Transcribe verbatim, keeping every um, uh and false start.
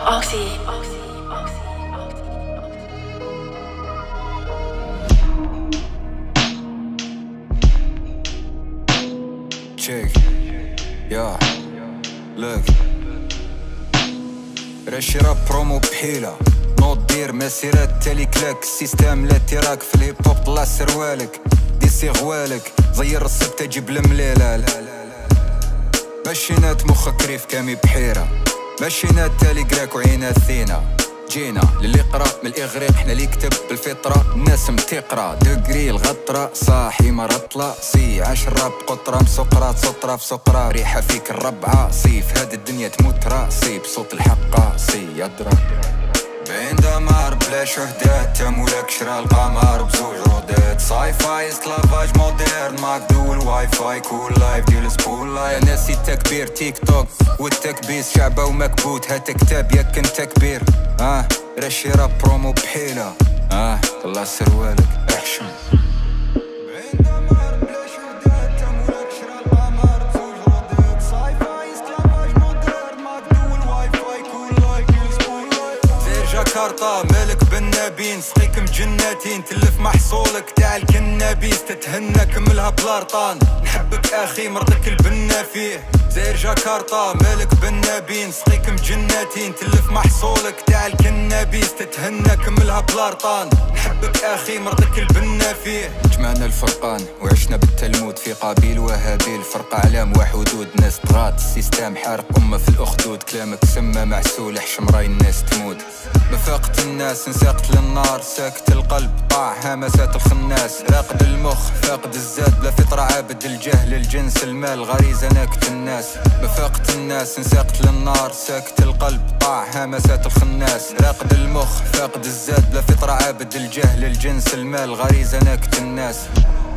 Oxy. Check, yeah, look. رشي راب برومو بحيلة نوض دير مسيرات تالي كلاك السيستم لا تراك في الهيب هوب طلع سروالك ديسي غوالك زير السبتة جيب المليلة ماشينات مخك ريف كامي بحيرة ماشينات تالي قراك وعينا ثينا جينا للي قرا من الاغريق حنا اللي كتب بالفطره الناس متقرا دقري الغطره صاحي مرطله سي عاش الراب قطره مسقره سطره في سقره ريحه فيك الربعه صيف هاد الدنيا تموت راسي بصوت الحقه سي يضرب بين دمار بلا شهدات تمولك شرا القمر بزوج رودات ساي فاي اسكلافاج مودرن ماكدو الواي فاي كول لايف ديال سبول لايف ناسي التكبير تيك توك والتكبيس شعبه ومكبوت هات كتاب ياك انت كبير اه رشي راب برومو بحيله اه طلع سروالك احشم جاكرتا مالك بالنابين سقيك مجناتين تلف محصولك تاع الكنابيس تتهنى كملها بلارطان نحبك اخي مرضك البنا فيه زير جاكرتا مالك بالنابين سقيك مجناتين تلف محصولك تاع الكنابيس تتهنى كملها بلارطان نحبك اخي مرضك البنا فيه جمعنا الفرقان وعشنا بالتلمود في قابيل وهابيل فرق اعلام وحدود ناس طغات السيستم حارق امه في الاخدود كلامك سما معسول حشم راي الناس تموت بفاقت الناس انساقت للنار ساكت القلب طاع همسات الخناس راقد المخ فاقد الزاد بلا فطرة عابد الجهل الجنس المال غريزة ناكت الناس بفاقت الناس انساقت للنار ساكت القلب طاع همسات الخناس راقد المخ فاقد الزاد بلا فطرة عابد الجهل الجنس المال غريزة ناكت الناس